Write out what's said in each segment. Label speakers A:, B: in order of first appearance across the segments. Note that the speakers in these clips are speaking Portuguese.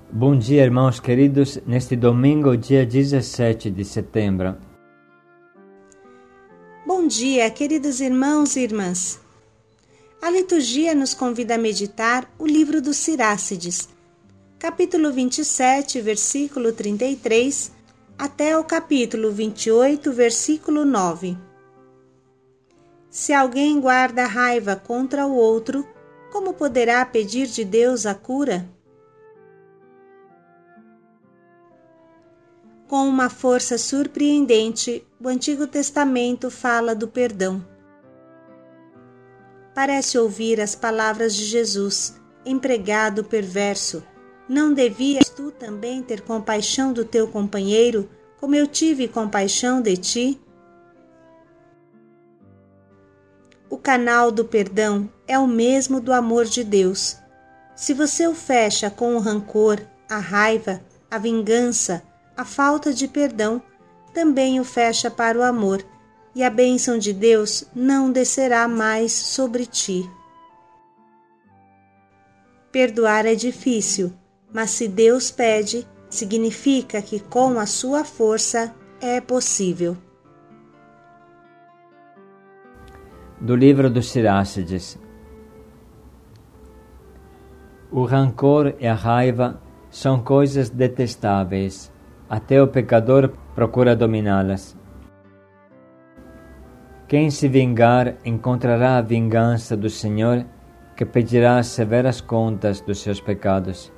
A: Bom dia, irmãos queridos, neste domingo, dia 17 de setembro.
B: Bom dia, queridos irmãos e irmãs. A liturgia nos convida a meditar o livro dos Sirácides, capítulo 27, versículo 33, até o capítulo 28, versículo 9. Se alguém guarda raiva contra o outro, como poderá pedir de Deus a cura? Com uma força surpreendente, o Antigo Testamento fala do perdão. Parece ouvir as palavras de Jesus, empregado perverso. Não devias tu também ter compaixão do teu companheiro, como eu tive compaixão de ti? O canal do perdão é o mesmo do amor de Deus. Se você o fecha com o rancor, a raiva, a vingança, a falta de perdão, também o fecha para o amor, e a bênção de Deus não descerá mais sobre ti. Perdoar é difícil, mas se Deus pede, significa que com a sua força é possível.
A: Do livro dos Sirácides. O rancor e a raiva são coisas detestáveis. Até o pecador procura dominá-las. Quem se vingar encontrará a vingança do Senhor, que pedirá severas contas dos seus pecados.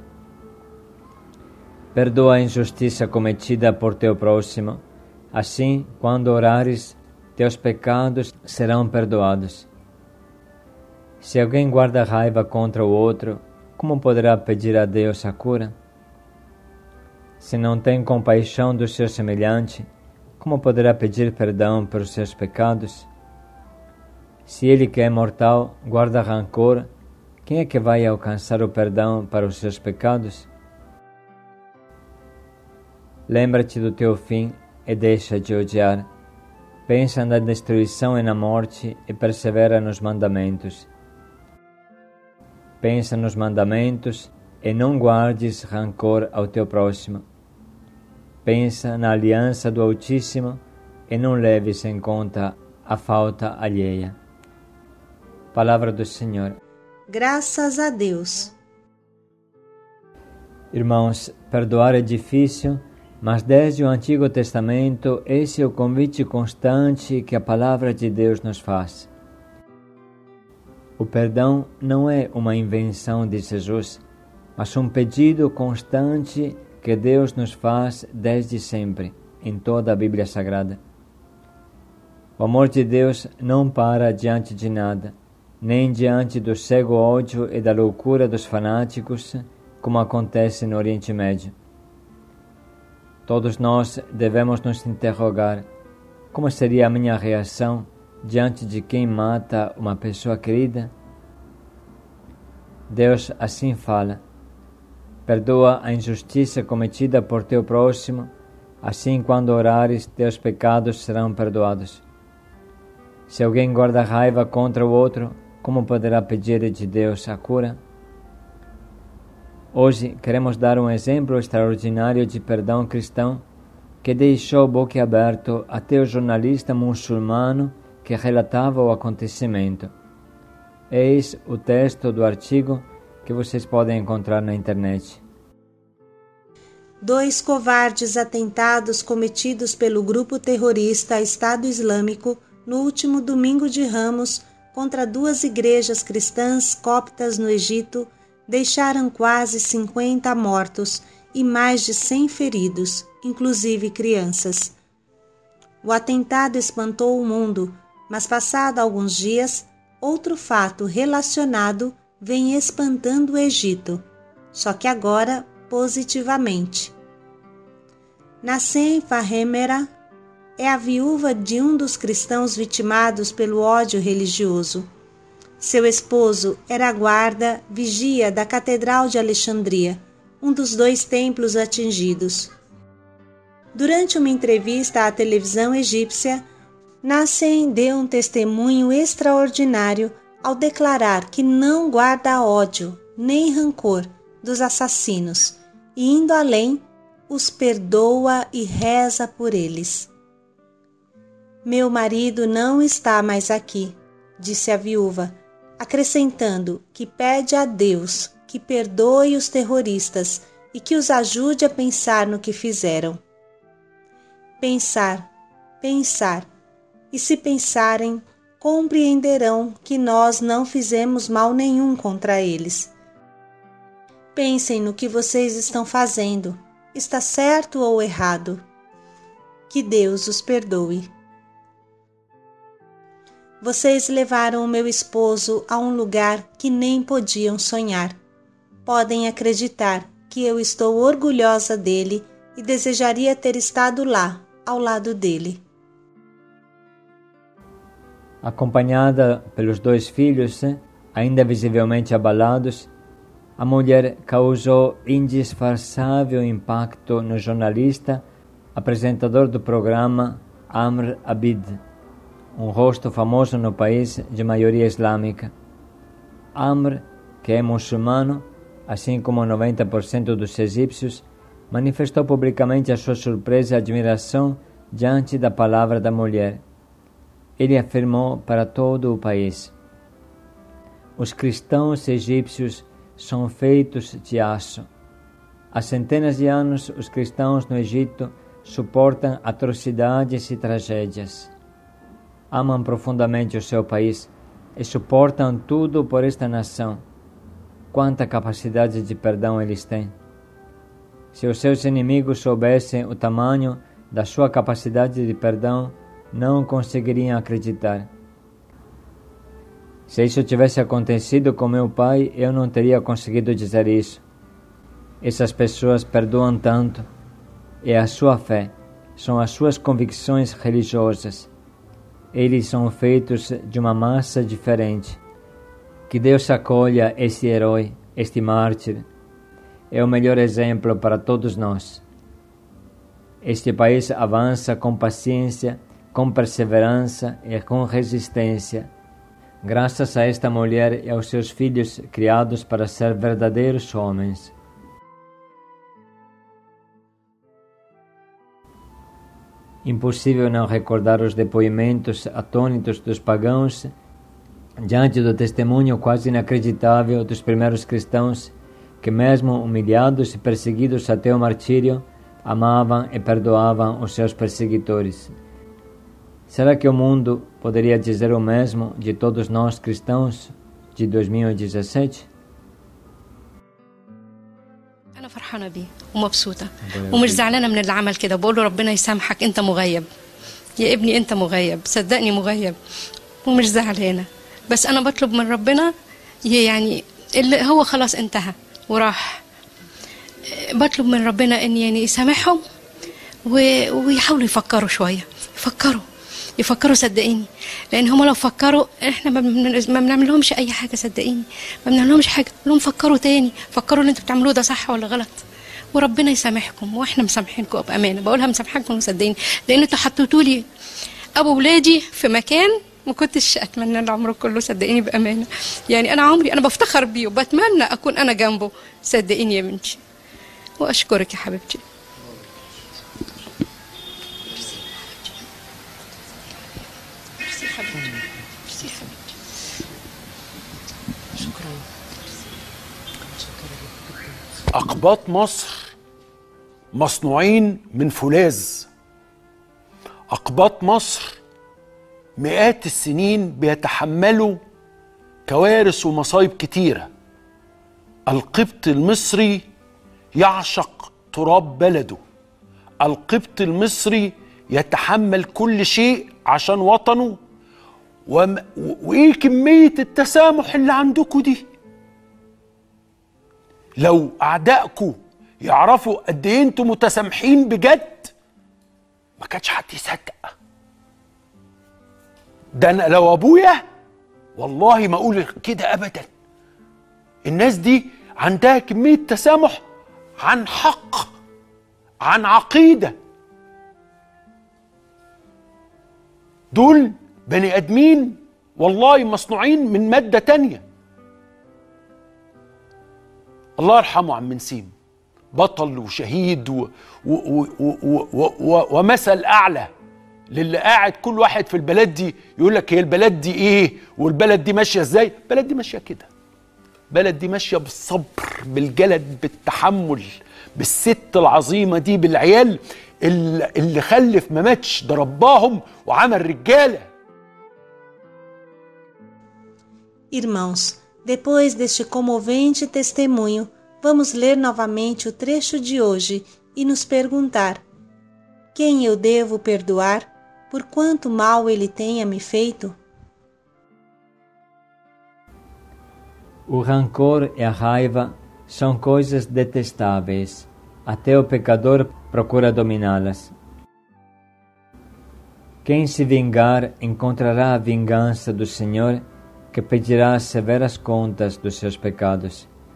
A: Perdoa a injustiça cometida por teu próximo, assim, quando orares, teus pecados serão perdoados. Se alguém guarda raiva contra o outro, como poderá pedir a Deus a cura? Se não tem compaixão do seu semelhante, como poderá pedir perdão pelos seus pecados? Se ele que é mortal guarda rancor, quem é que vai alcançar o perdão para os seus pecados? Lembra-te do teu fim e deixa de odiar. Pensa na destruição e na morte e persevera nos mandamentos. Pensa nos mandamentos e não guardes rancor ao teu próximo. Pensa na aliança do Altíssimo e não leves em conta a falta alheia. Palavra do Senhor.
B: Graças a Deus.
A: Irmãos, perdoar é difícil, mas desde o Antigo Testamento esse é o convite constante que a Palavra de Deus nos faz. O perdão não é uma invenção de Jesus, mas um pedido constante que Deus nos faz desde sempre, em toda a Bíblia Sagrada. O amor de Deus não para diante de nada, nem diante do cego ódio e da loucura dos fanáticos, como acontece no Oriente Médio. Todos nós devemos nos interrogar: como seria a minha reação diante de quem mata uma pessoa querida? Deus assim fala: perdoa a injustiça cometida por teu próximo, assim quando orares, teus pecados serão perdoados. Se alguém guarda raiva contra o outro, como poderá pedir de Deus a cura? Hoje queremos dar um exemplo extraordinário de perdão cristão que deixou boquiaberto até o jornalista muçulmano que relatava o acontecimento. Eis o texto do artigo que vocês podem encontrar na internet.
B: 2 covardes atentados cometidos pelo grupo terrorista Estado Islâmico no último domingo de Ramos contra 2 igrejas cristãs coptas no Egito deixaram quase 50 mortos e mais de 100 feridos, inclusive crianças. O atentado espantou o mundo, mas passado alguns dias, outro fato relacionado vem espantando o Egito, só que agora positivamente. Nassem Fahemera é a viúva de um dos cristãos vitimados pelo ódio religioso. Seu esposo era guarda, vigia da Catedral de Alexandria, um dos 2 templos atingidos. Durante uma entrevista à televisão egípcia, Nassem deu um testemunho extraordinário ao declarar que não guarda ódio nem rancor dos assassinos e, indo além, os perdoa e reza por eles. Meu marido não está mais aqui, disse a viúva, acrescentando que pede a Deus que perdoe os terroristas e que os ajude a pensar no que fizeram. Pensar, pensar, e se pensarem, compreenderão que nós não fizemos mal nenhum contra eles. Pensem no que vocês estão fazendo, está certo ou errado. Que Deus os perdoe. Vocês levaram o meu esposo a um lugar que nem podiam sonhar. Podem acreditar que eu estou orgulhosa dele e desejaria ter estado lá, ao lado dele.
A: Acompanhada pelos 2 filhos, ainda visivelmente abalados, a mulher causou indisfarçável impacto no jornalista, apresentador do programa Amr Abid, um rosto famoso no país de maioria islâmica. Amr, que é muçulmano, assim como 90% dos egípcios, manifestou publicamente a sua surpresa e admiração diante da palavra da mulher. Ele afirmou para todo o país: os cristãos egípcios são feitos de aço. Há centenas de anos, os cristãos no Egito suportam atrocidades e tragédias. Amam profundamente o seu país e suportam tudo por esta nação. Quanta capacidade de perdão eles têm! Se os seus inimigos soubessem o tamanho da sua capacidade de perdão, não conseguiriam acreditar. Se isso tivesse acontecido com meu pai, eu não teria conseguido dizer isso. Essas pessoas perdoam tanto. É a sua fé, são as suas convicções religiosas. Eles são feitos de uma massa diferente. Que Deus acolha este herói, este mártir. É o melhor exemplo para todos nós. Este país avança com paciência, com perseverança e com resistência, graças a esta mulher e aos seus filhos criados para ser verdadeiros homens. Impossível não recordar os depoimentos atônitos dos pagãos diante do testemunho quase inacreditável dos primeiros cristãos que, mesmo humilhados e perseguidos até o martírio, amavam e perdoavam os seus perseguidores. Será que o mundo poderia dizer o mesmo de todos nós cristãos de 2017?
C: أنا فرحانة بيه ومبسوطة ومش زعلانة من اللي عمل كده. بقول له ربنا يسامحك، أنت مغيب يا ابني، أنت مغيب، صدقني مغيب، ومش زعلانة. بس أنا بطلب من ربنا يعني اللي هو خلاص انتهى وراح. بطلب من ربنا إن يعني يسامحهم ويحاولوا يفكروا شوية، يفكروا صدقيني، لان هم لو فكروا احنا ما بنعملهمش اي حاجه. صدقيني ما بنعملهمش حاجه، لهم فكروا تاني، فكروا اللي انتوا بتعملوه ده صح ولا غلط، وربنا يسامحكم واحنا مسامحينكم بامانه. بقولها مسامحاكم وصدقيني، لان انتوا حطيتوا لي ابو ولادي في مكان ما كنتش اتمنى العمر كله. صدقيني بامانه، يعني انا عمري انا بفتخر بيه وبتمنى اكون انا جنبه. صدقيني يا بنتي، واشكرك يا حبيبتي.
D: أقباط مصر مصنوعين من فولاذ. أقباط مصر مئات السنين بيتحملوا كوارث ومصايب كتيرة. القبط المصري يعشق تراب بلده. القبط المصري يتحمل كل شيء عشان وطنه. وإيه كمية التسامح اللي عندكم دي؟ لو أعدائكم يعرفوا قد إيه أنتم متسامحين بجد ما كانش حد يصدق. ده أنا لو أبويا والله ما أقول كده أبدا. الناس دي عندها كمية تسامح عن حق، عن عقيدة. دول بني آدمين والله مصنوعين من مادة تانية. الله يرحمه عم نسيم، بطل وشهيد ومثل اعلى للي قاعد كل واحد في البلد دي يقول لك هي البلد دي ايه والبلد دي ماشيه ازاي. البلد دي ماشيه كده، البلد دي ماشيه بالصبر، بالجلد، بالتحمل، بالست العظيمه دي، بالعيال اللي خلف ما ماتش، ده رباهم وعمل رجاله.
B: Irmãos, depois deste comovente testemunho, vamos ler novamente o trecho de hoje e nos perguntar: quem eu devo perdoar, por quanto mal ele tenha me feito?
A: O rancor e a raiva são coisas detestáveis. Até o pecador procura dominá-las. Quem se vingar encontrará a vingança do Senhor, que pedirá severas contas dos seus pecados.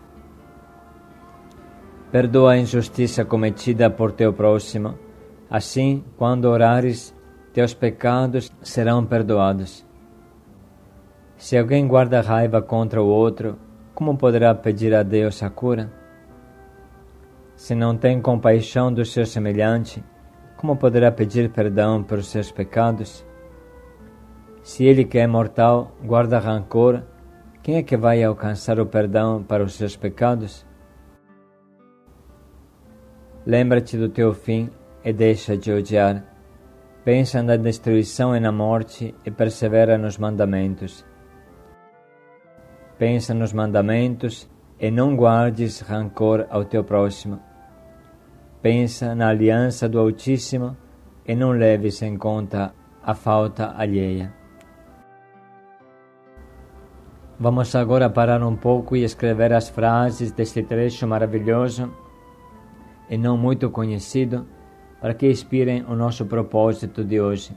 A: Perdoa a injustiça cometida por teu próximo, assim, quando orares, teus pecados serão perdoados. Se alguém guarda raiva contra o outro, como poderá pedir a Deus a cura? Se não tem compaixão do seu semelhante, como poderá pedir perdão pelos seus pecados? Se ele que é mortal guarda rancor, quem é que vai alcançar o perdão para os seus pecados? Lembra-te do teu fim e deixa de odiar. Pensa na destruição e na morte e persevera nos mandamentos. Pensa nos mandamentos e não guardes rancor ao teu próximo. Pensa na aliança do Altíssimo e não leves em conta a falta alheia. Vamos agora parar um pouco e escrever as frases deste trecho maravilhoso e não muito conhecido, para que inspirem o nosso propósito de hoje.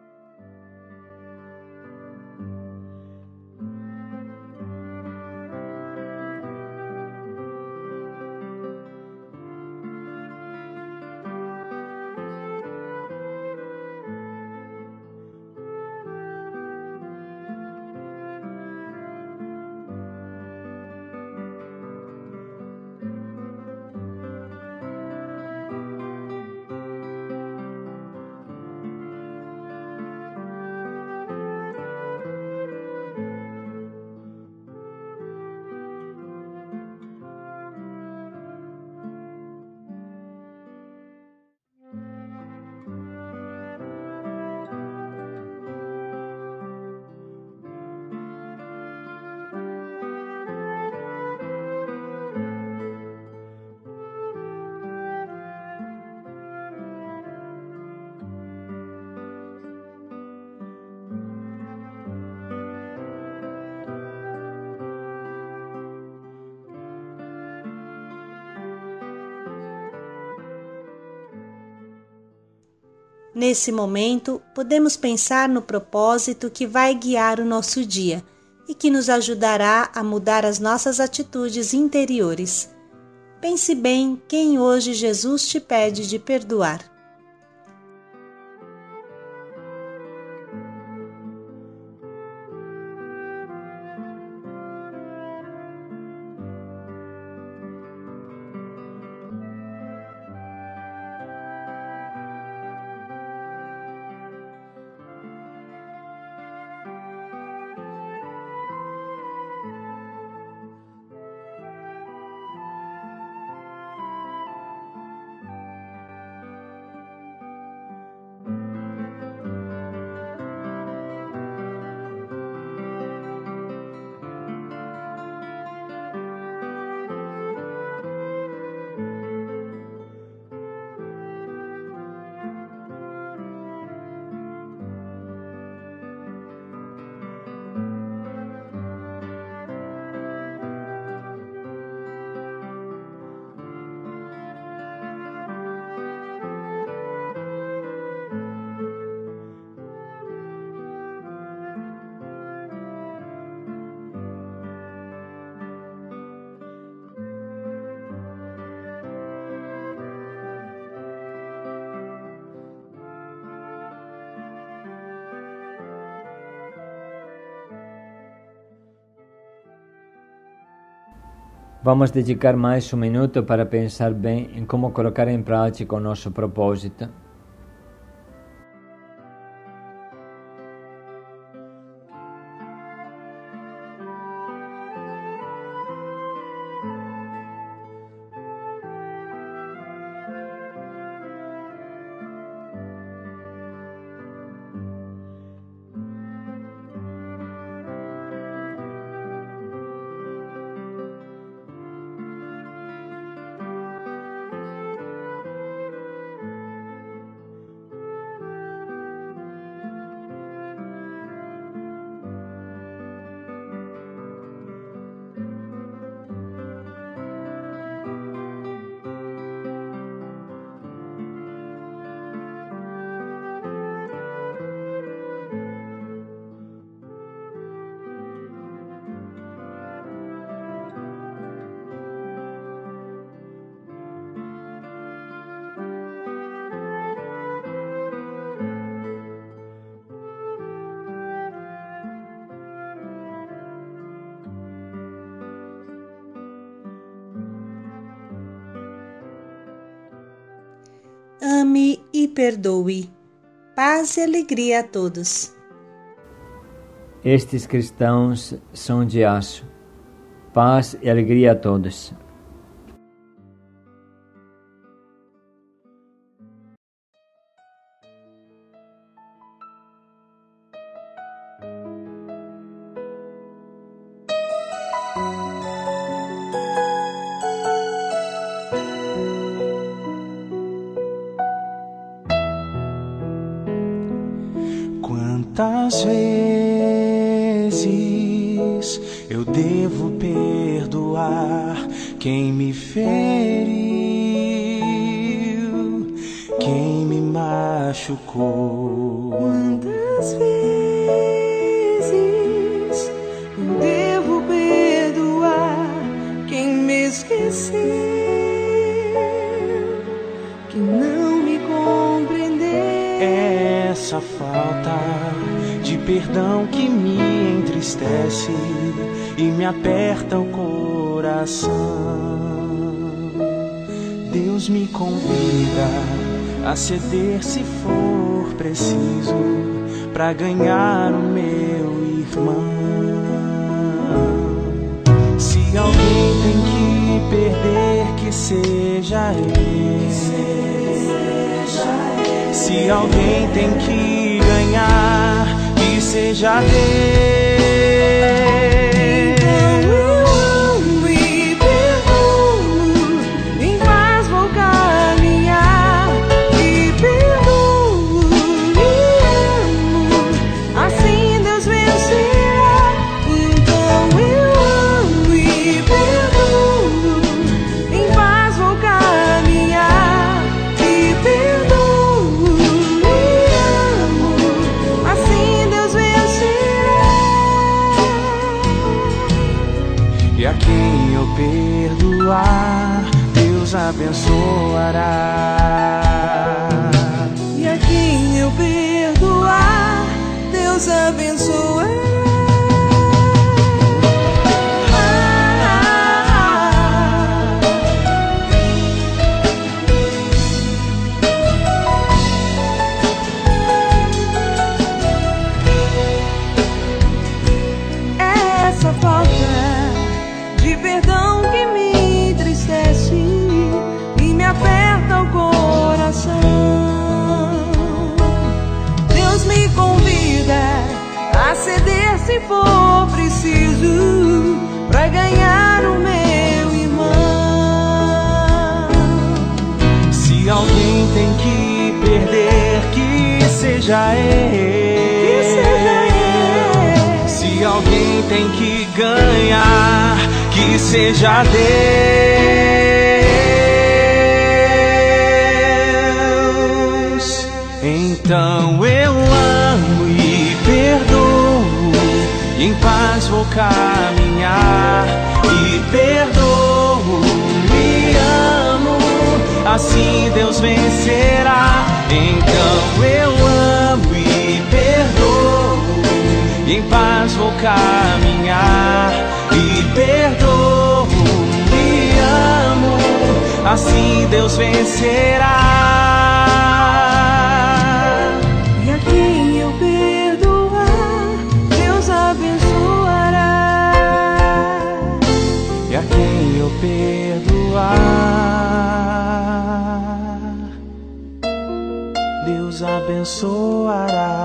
B: Nesse momento, podemos pensar no propósito que vai guiar o nosso dia e que nos ajudará a mudar as nossas atitudes interiores. Pense bem quem hoje Jesus te pede de perdoar.
A: Vamos dedicar mais um minuto para pensar bem em como colocar em prática o nosso propósito.
B: Ame e perdoe. Paz e alegria a todos.
A: Estes cristãos são de aço. Paz e alegria a todos.
E: Quantas vezes eu devo perdoar quem me feriu, quem me machucou?
F: Quantas vezes eu devo perdoar quem me esqueceu, que não me compreendeu?
E: Essa falta de perdão que me entristece e me aperta o coração. Deus me convida a ceder se for preciso para ganhar o meu irmão. Se alguém tem que perder, que seja ele. Se alguém tem que ganhar, que seja Deus.
F: Então eu amo e perdoo, em paz vou caminhar. E perdoo e amo, assim Deus vencerá. Então eu amo e perdoo, em paz vou caminhar. E perdoo.
E: E a quem eu perdoar, Deus abençoará.
F: E a quem eu perdoar, Deus abençoará. Essa falta de perdão que me entristece e me aperta o coração. Deus me convida a ceder se for preciso para ganhar o meu irmão.
E: Se alguém tem que perder, que seja ele.
F: Que seja ele.
E: Se alguém tem que ganhar, que seja Deus. Então eu amo e perdoo, em paz vou caminhar. E perdoo e amo, assim Deus vencerá. Então eu amo e perdoo, em paz vou caminhar. E perdoo assim Deus vencerá.
F: E a quem eu perdoar, Deus abençoará.
E: E a quem eu perdoar, Deus abençoará.